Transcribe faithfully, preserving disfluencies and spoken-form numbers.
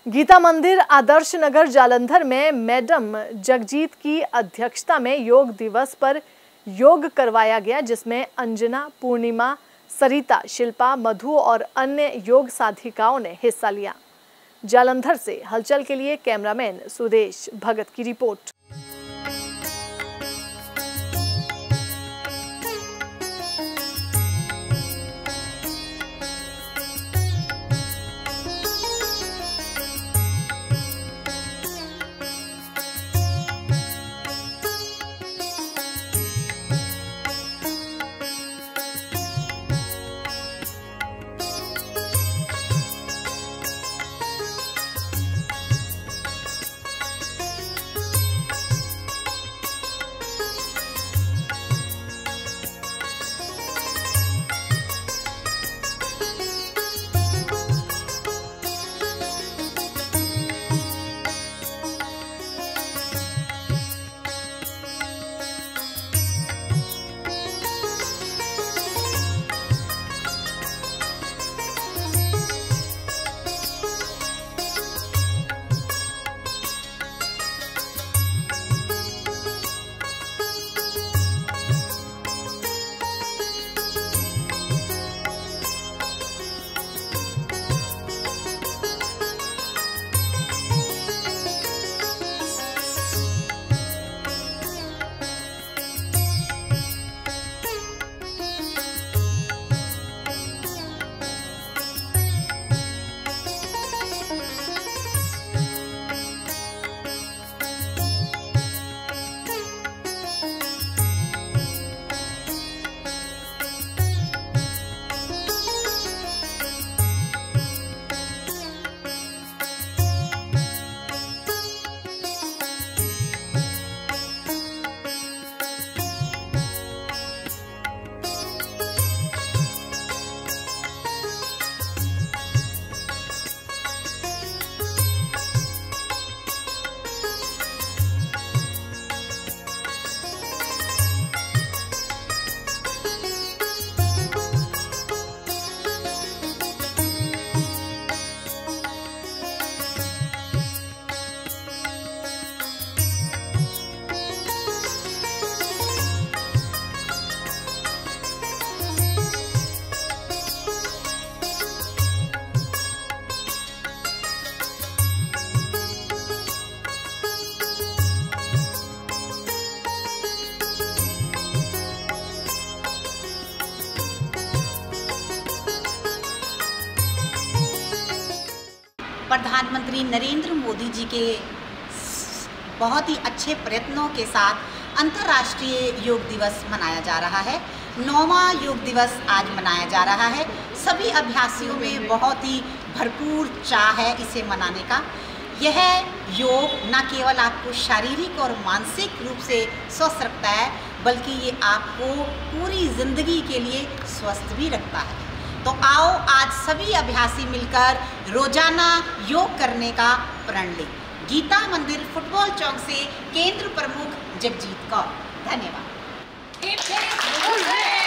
गीता मंदिर आदर्श नगर जालंधर में मैडम जगजीत की अध्यक्षता में योग दिवस पर योग करवाया गया, जिसमें अंजना, पूर्णिमा, सरिता, शिल्पा, मधु और अन्य योग साधिकाओं ने हिस्सा लिया। जालंधर से हलचल के लिए कैमरामैन सुदेश भगत की रिपोर्ट। प्रधानमंत्री नरेंद्र मोदी जी के बहुत ही अच्छे प्रयत्नों के साथ अंतर्राष्ट्रीय योग दिवस मनाया जा रहा है। नौवां योग दिवस आज मनाया जा रहा है। सभी अभ्यासियों में बहुत ही भरपूर चाह है इसे मनाने का। यह योग न केवल आपको शारीरिक और मानसिक रूप से स्वस्थ रखता है, बल्कि ये आपको पूरी जिंदगी के लिए स्वस्थ भी रखता है। तो आओ आज सभी अभ्यासी मिलकर रोजाना योग करने का प्रण लें। गीता मंदिर फुटबॉल चौक से केंद्र प्रमुख जगजीत कौर। धन्यवाद।